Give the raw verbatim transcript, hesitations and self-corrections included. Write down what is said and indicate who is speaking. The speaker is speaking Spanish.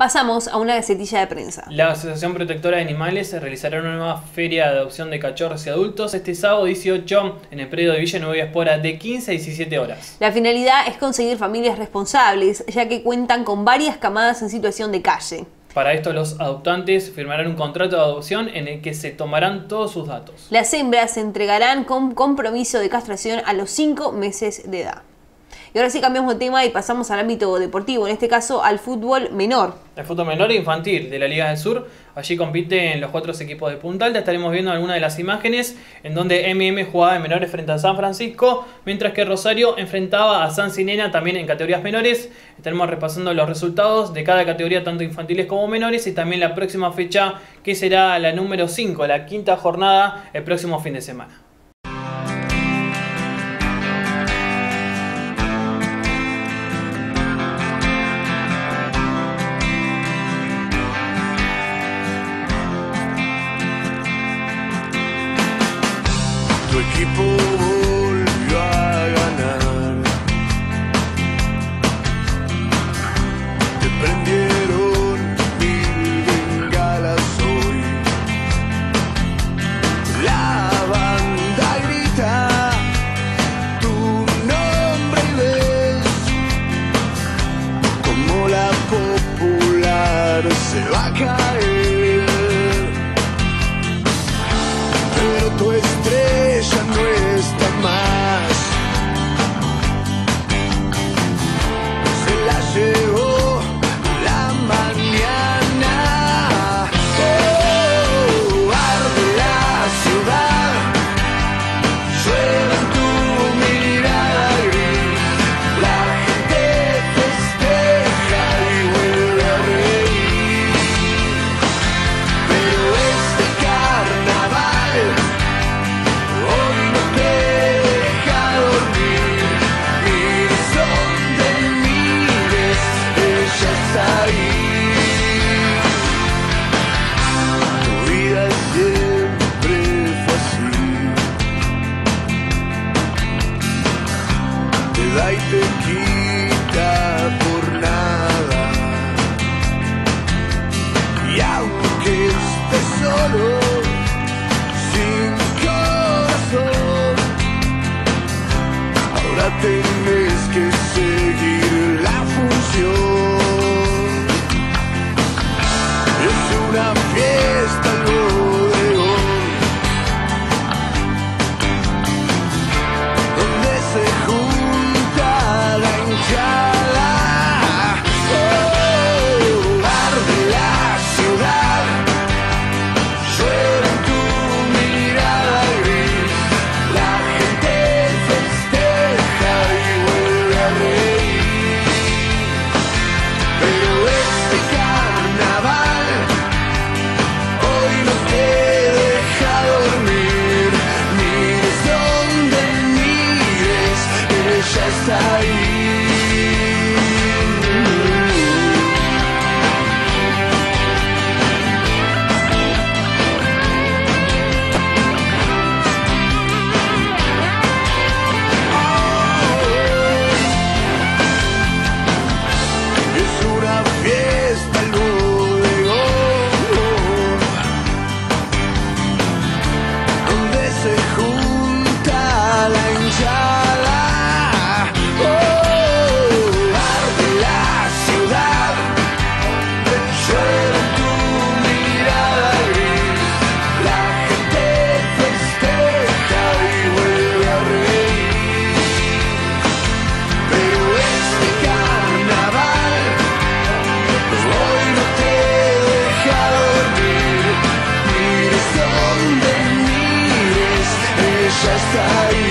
Speaker 1: Pasamos a una gacetilla de prensa.
Speaker 2: La Asociación Protectora de Animales realizará una nueva feria de adopción de cachorros y adultos este sábado dieciocho en el predio de Villa Nueva Espora de quince a diecisiete horas.
Speaker 1: La finalidad es conseguir familias responsables, ya que cuentan con varias camadas en situación de calle.
Speaker 2: Para esto, los adoptantes firmarán un contrato de adopción en el que se tomarán todos sus datos.
Speaker 1: Las hembras se entregarán con compromiso de castración a los cinco meses de edad. Y ahora sí cambiamos de tema y pasamos al ámbito deportivo, en este caso al fútbol menor.
Speaker 2: El fútbol menor e infantil de la Liga del Sur. Allí compiten los cuatro equipos de Punta Alta. Estaremos viendo algunas de las imágenes en donde M M jugaba de menores frente a San Francisco, mientras que Rosario enfrentaba a San Cinena también en categorías menores. Estaremos repasando los resultados de cada categoría, tanto infantiles como menores, y también la próxima fecha, que será la número cinco, la quinta jornada, el próximo fin de semana.
Speaker 3: Tu equipo volvió a ganar. Te prendieron mil bengalas hoy. La banda grita tu nombre y ves como la popular se va a caer. Pero tu estrella no está más, se la llevó la mañana. Oh, arde la ciudad, llueve en tu mirada gris, la gente festeja y vuelve a reír. Pero este carnaval hoy no te deja dormir, mires donde mires, ella está ahí. Tu vida siempre fue así, te da y te quita por nada. Y aunque estés solo, sin corazón, ahora tenés que seguir la función. Es una fiesta el bodegón, donde se junta la hinchada. Oh, arde la ciudad, llueve en tu mirada gris, la gente festeja y vuelve a reír. Pero este carnaval hoy no te deja dormir, mires donde mires, ella está ahí. Es una fiesta el bodegón, donde se junta la hinchada. Oh, arde la ciudad, llueve en tu mirada gris, la gente festeja y vuelve a reír. Pero este carnaval hoy no te deja dormir, mires donde mires, ella está ahí.